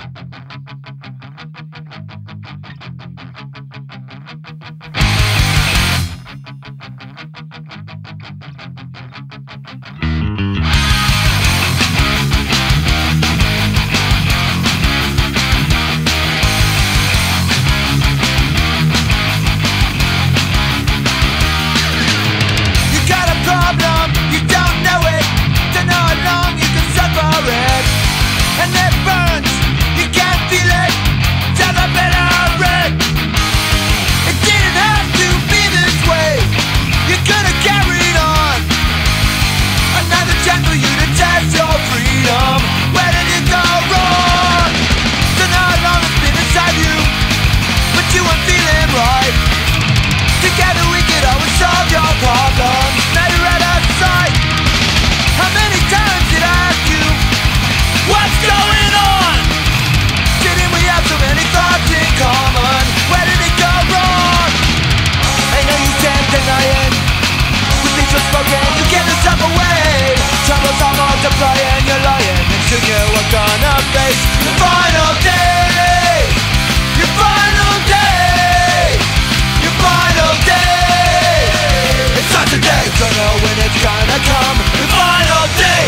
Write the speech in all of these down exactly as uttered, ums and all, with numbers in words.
Multiplying, you're lying, and soon you are gonna face the final day. Your final day. Your final day. It's not today, don't know when it's gonna come. The final day.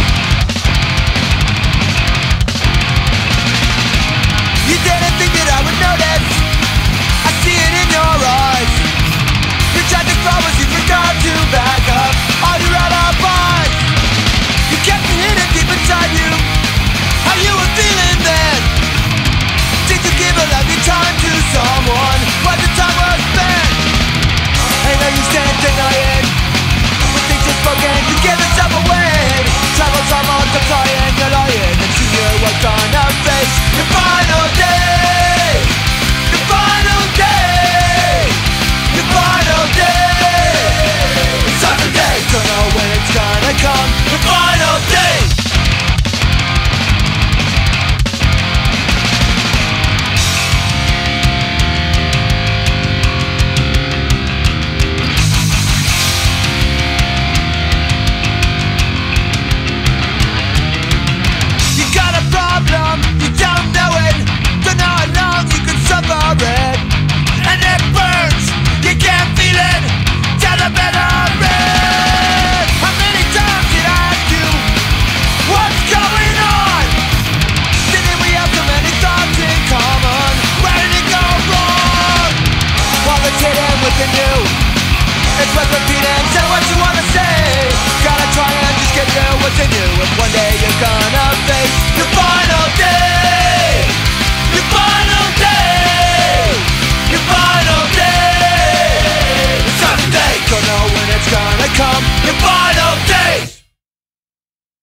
You didn't think that I would notice. I see it in your eyes. You tried to grow as you forgot to back up all your alibis. You kept me hidden deep inside you. How you were feeling then? Did you give a lovely time to someone? What the time was spent? I know you stand denying. When things are spoken, you give yourself away. Troubles are multiplying, you're lying, and soon you are gonna face your final day. Your final day. Your final day. It's not today, don't know when it's gonna come. The final day. You got a problem, you don't know it. Don't know how long you can suffer it. And it burns, you can't feel it. Tell the better it. How many times did I ask you what's going on? Didn't we have so many thoughts in common? Where did it go wrong? While it's hidden within you, it's what the